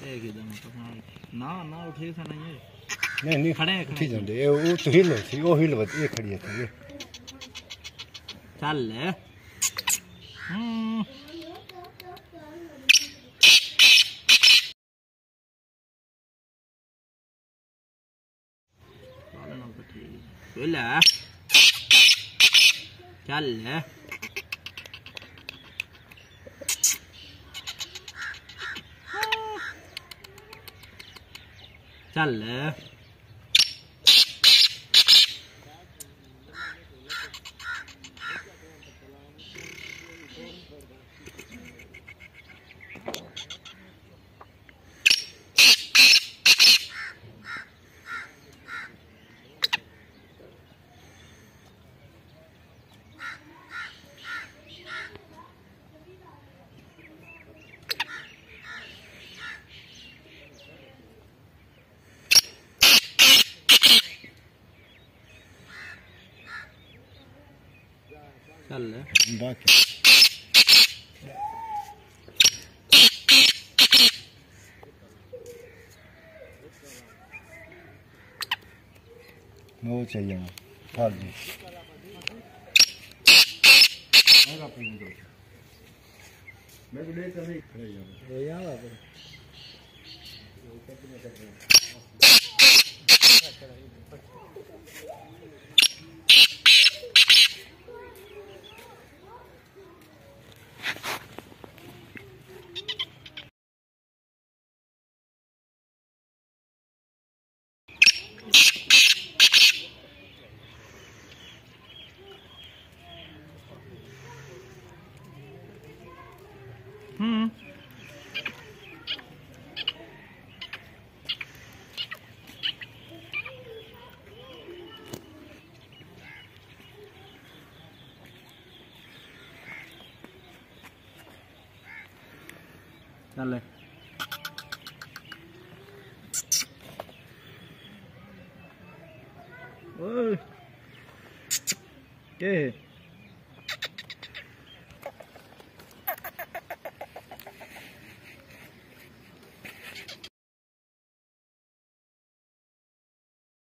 एक एकदम ना ना उठे सा नहीं है नहीं खड़े उठी जाते ये वो तो हिल थी वो हिल बत ये खड़ी थी ये चल ले बोला चल ले चल ले चल बाकी वो चाहिए हाल जी मैं तो लेता नहीं खड़े यहाँ चल ओए क्या है